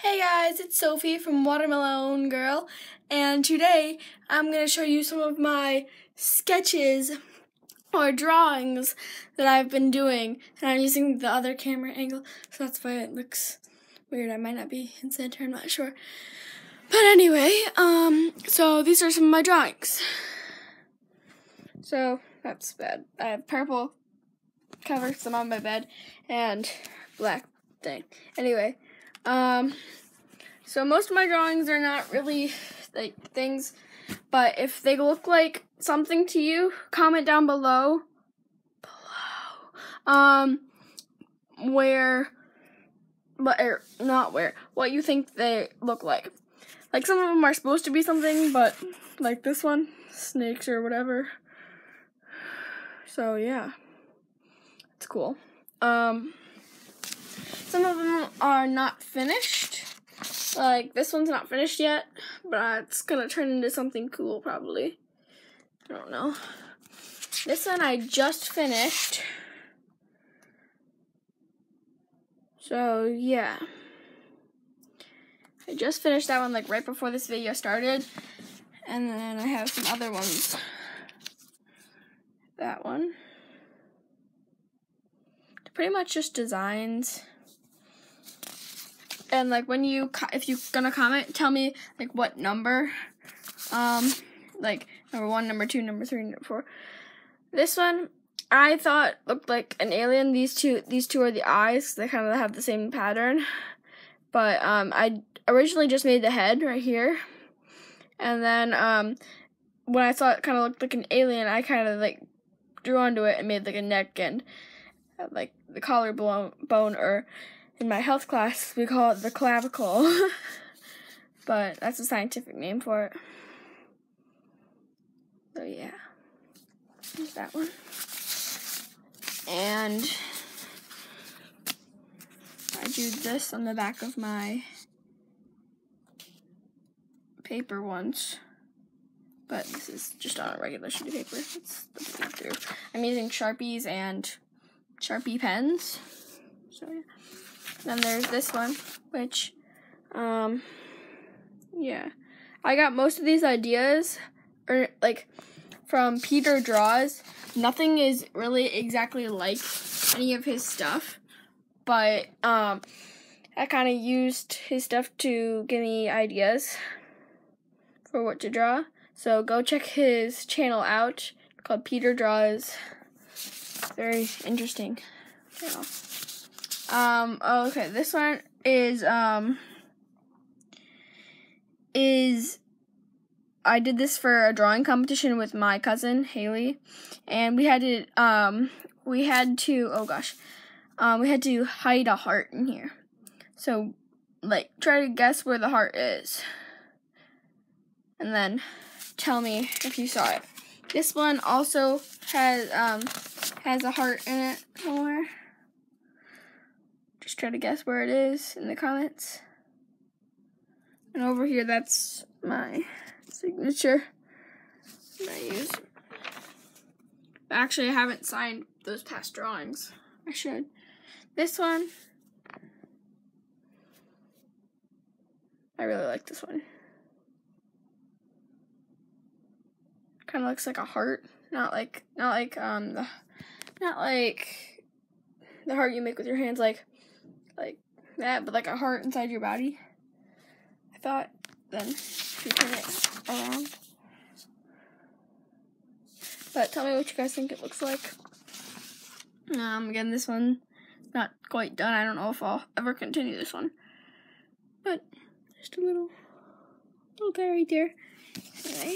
Hey guys, it's Sophie from Watermelon Girl, and today I'm going to show you some of my sketches or drawings that I've been doing, and I'm using the other camera angle, so that's why it looks weird. I might not be in center, I'm not sure. But anyway, so these are some of my drawings. So, that's bad. I have purple cover, some on my bed, and black thing. Anyway, so most of my drawings are not really like things, but if they look like something to you, comment down below. What you think they look like. Like some of them are supposed to be something, but like this one, snakes or whatever. So yeah, it's cool. Some of them are not finished. Like, this one's not finished yet, but it's gonna turn into something cool, probably. I don't know. This one I just finished. So, yeah. I just finished that one, like, right before this video started. And then I have some other ones. That one. They're pretty much just designs. And like if you're gonna comment, tell me like what number, like number 1, number 2, number 3, number 4. This one I thought looked like an alien. These two are the eyes. They kind of have the same pattern. But I originally just made the head right here, and then when I thought it kind of looked like an alien, I kind of like drew onto it and made like a neck and like the collarbone, or in my health class, we call it the clavicle, but that's a scientific name for it. So yeah, there's that one. And I drew this on the back of my paper once, but this is just on a regular sheet of paper. It's looking through. I'm using Sharpies and Sharpie pens. So yeah. Then there's this one, which, yeah. I got most of these ideas, from Peter Draws. Nothing is really exactly like any of his stuff, but, I kind of used his stuff to give me ideas for what to draw. So go check his channel out, called Peter Draws. Very interesting channel. Okay, this one is I did this for a drawing competition with my cousin, Haley, and we had to hide a heart in here. So, like, try to guess where the heart is, and then tell me if you saw it. This one also has a heart in it somewhere. Just try to guess where it is in the comments. And over here, that's my signature that I use. Actually, I haven't signed those past drawings. I should. This one, I really like this one. Kind of looks like a heart, not like the heart you make with your hands, like that, but like a heart inside your body. I thought, then if you turn it around. But tell me what you guys think it looks like. Again, this one not quite done. I don't know if I'll ever continue this one, but just a little guy right there. Anyway,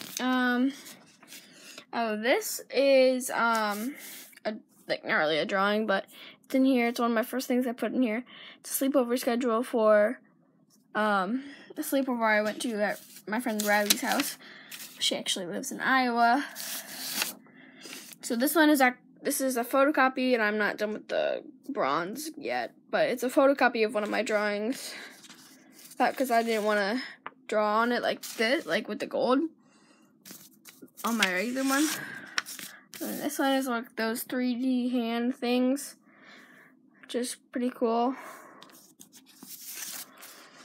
oh, this is like not really a drawing, but it's in here. It's one of my first things I put in here. It's a sleepover schedule for the sleepover I went to at my friend Riley's house. She actually lives in Iowa. So this one is this is a photocopy, and I'm not done with the bronze yet, but it's a photocopy of one of my drawings. Because I didn't want to draw on it like this, like with the gold on my regular one. And this one is like those 3D hand things, which is pretty cool.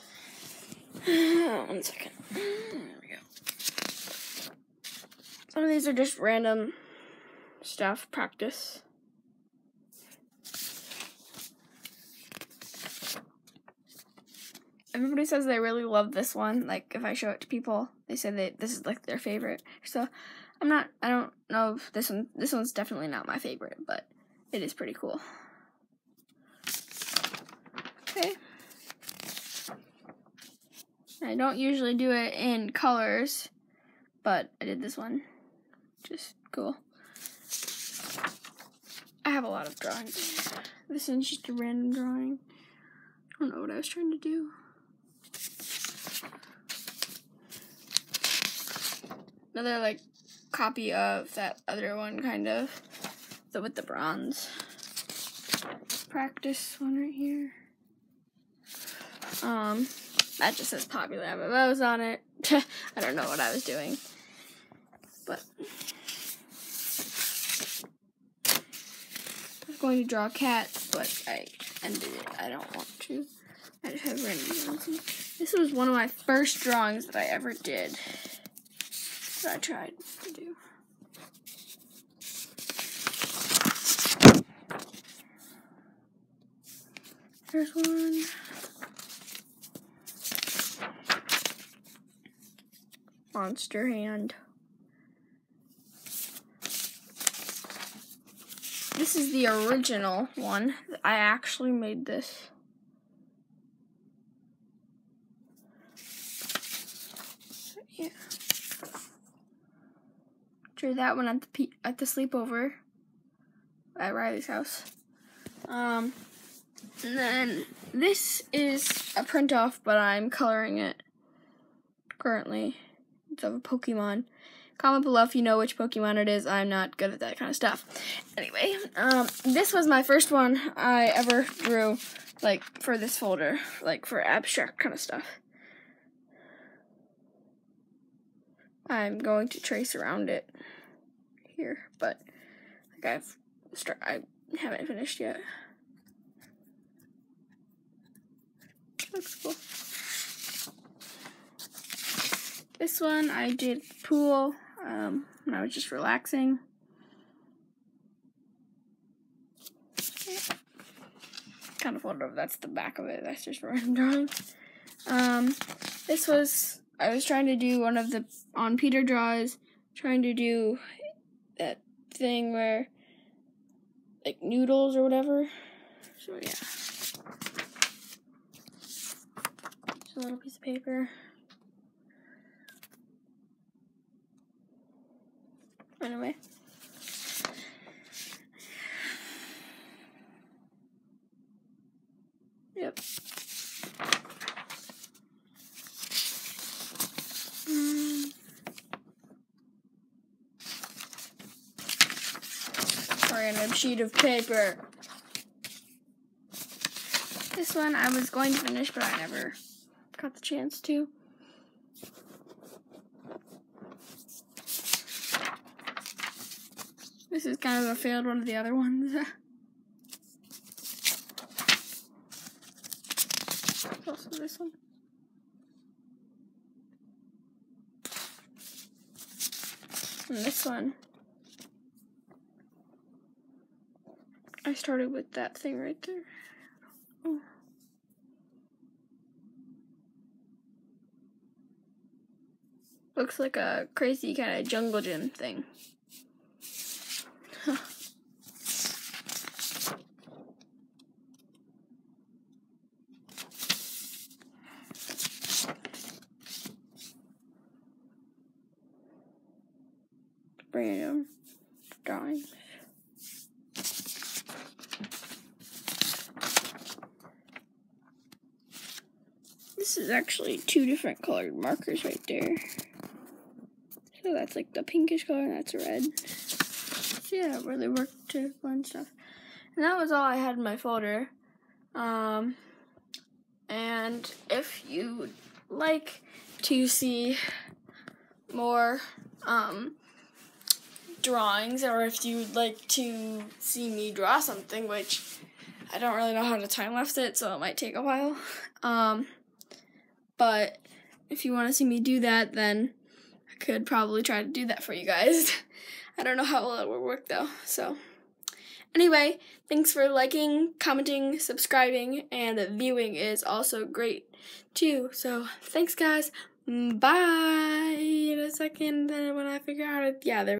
1 second. There we go. Some of these are just random stuff, practice. Everybody says they really love this one. Like, if I show it to people, they say this is like their favorite. So, I don't know if this one's definitely not my favorite, but it is pretty cool. Okay. I don't usually do it in colors, but I did this one. Just cool. I have a lot of drawings. This one's just a random drawing. I don't know what I was trying to do. Another like copy of that other one, kind of, with the bronze. Practice one right here. That just says popular MMOs on it. I don't know what I was doing, but I was going to draw cats, but I ended it. I don't want to. I just have random ones. This was one of my first drawings that I ever did. That I tried to do. There's one. Monster hand. This is the original one. I actually made this. Yeah. Drew that one at the sleepover at Riley's house. And then this is a print off, but I'm coloring it currently. It's of a Pokemon. Comment below if you know which Pokemon it is. I'm not good at that kind of stuff. Anyway, this was my first one I ever drew, like, for this folder, like, for abstract kind of stuff. I'm going to trace around it here, but like I haven't finished yet. Looks cool. This one I did pool when I was just relaxing. Yeah. Kind of folder, that's the back of it. That's just a random drawing. This was, I was trying to do one of the, on Peter Draws, trying to do that thing where, like, noodles or whatever. So, yeah. Just a little piece of paper. Anyway. Yep. Random sheet of paper. This one I was going to finish, but I never got the chance to. This is kind of a failed one of the other ones. Also this one. And this one. I started with that thing right there. Oh. Looks like a crazy kind of jungle gym thing. Huh. Random drawings. This is actually 2 different colored markers right there. So that's like the pinkish color and that's red. So yeah, it really worked to blend stuff. And that was all I had in my folder. And if you would like to see more drawings, or if you'd like to see me draw something, which I don't really know how to time lapse it, so it might take a while. But if you want to see me do that, then I could probably try to do that for you guys. I don't know how well it will work though. So anyway, thanks for liking, commenting, subscribing, and viewing is also great too. So thanks guys. Bye. In a second, then when I figure out it, yeah, there.